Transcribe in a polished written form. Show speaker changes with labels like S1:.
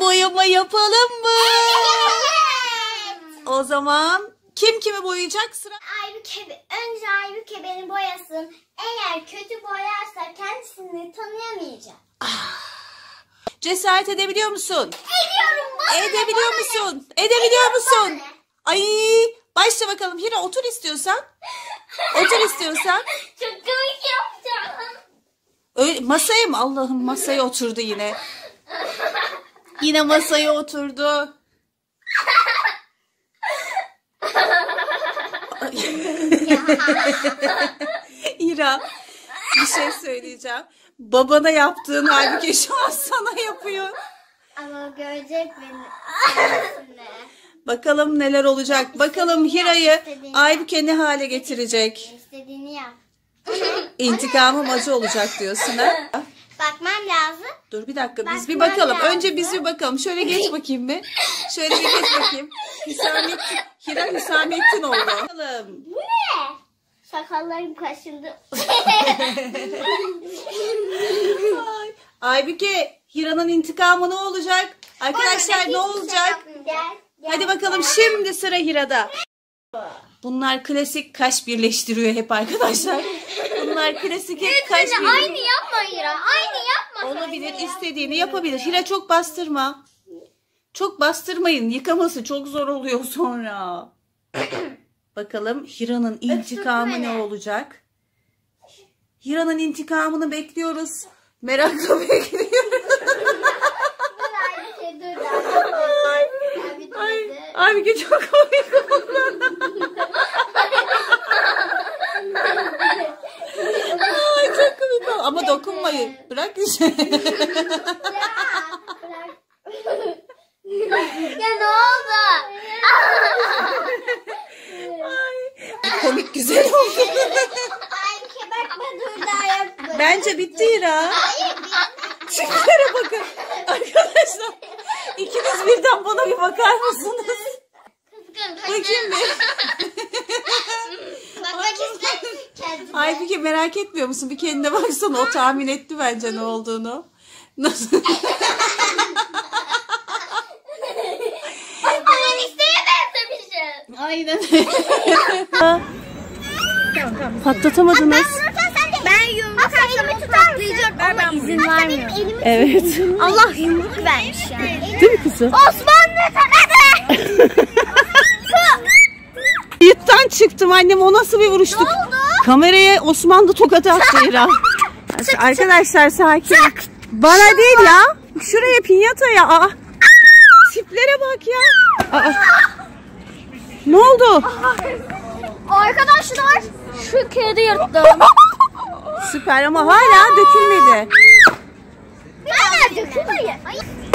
S1: boyama yapalım mı?
S2: Evet.
S1: O zaman kim kimi boyayacak? Sıra.
S2: Önce Aybüke beni boyasın. Eğer kötü boyarsa kendisini tanıyamayacak.
S1: Cesaret edebiliyor musun?
S2: Ediyorum.
S1: Edebiliyor musun? Edebiliyor musun? Ay, başla bakalım. Hira otur istiyorsan. Otur istiyorsan.
S2: Çok komik yapacağım.
S1: Öyle, masaya mı? Allah'ım, masaya oturdu yine. Yine masaya oturdu. Hira, bir şey söyleyeceğim. Babana yaptığın halbuki şu an sana yapıyor.
S2: Ama görecek beni. Kendisine.
S1: Bakalım neler olacak. Bakalım Hira'yı Aybüke ne hale getirecek.
S2: İstediğini yap.
S1: İntikamım acı olacak diyorsun ha?
S2: Bakmam lazım.
S1: Dur bir dakika, biz bir
S2: Bakmam
S1: bakalım.
S2: lazım.
S1: Önce biz bir bakalım. Şöyle geç bakayım bir. Şöyle bir geç bakayım. Hira Hüsamettin oldu. Bakalım.
S2: Bu ne? Sakallarım kaşındı.
S1: Aybüke, Hira'nın intikamı ne olacak? Arkadaşlar ne olacak?
S2: Gel.
S1: Hadi bakalım, şimdi sıra Hira'da. Bunlar klasik kaş birleştiriyor hep arkadaşlar. Bunlar klasik hep kaş birleştiriyor.
S2: Aynı yapma Hira. Aynı yapma.
S1: Olabilir, istediğini yapabilir. Hira çok bastırma. Çok bastırmayın. Yıkaması çok zor oluyor sonra. Bakalım Hira'nın intikamı ne olacak? Hira'nın intikamını bekliyoruz. Merakla bekliyoruz. Aybüke çok komik oldu. Ay, çok komik oldu. Ama dokunmayın. Bırak işte.
S2: Ya ne oldu?
S1: Komik güzel oldu.
S2: Aybüke bakma dur daha yapma.
S1: Bence bitti Hira.
S2: Hayır.
S1: Çiftlere bakın. Arkadaşlar, ikiniz birden bana bir bakar mısınız? Bakayım bir.
S2: Bakmak ister kendine.
S1: Aybüke, merak etmiyor musun? Bir kendine baksana. O tahmin etti bence ne olduğunu. Nasıl?
S2: Ben isteyemezmişim.
S1: Aynen. Patlatamadınız.
S2: Ben yumruk elimi tutar ama izin vermiyor.
S1: Evet.
S2: Allah yumruk vermiş yani.
S1: Değil mi kızım?
S2: Osmanlı tokadı.
S1: Kayıttan çıktım annem. O nasıl bir vuruştuk?
S2: Ne oldu?
S1: Kameraya Osmanlı tokadı attı Hira. Arkadaşlar sakin. Bana değil ya. Şuraya pinyataya. Aa. Tiplere bak ya. Aa. Ne oldu?
S2: Arkadaşlar şu kedi yırttım.
S1: Süper ama hala dökülmedi.
S2: Hala dökülmüyor.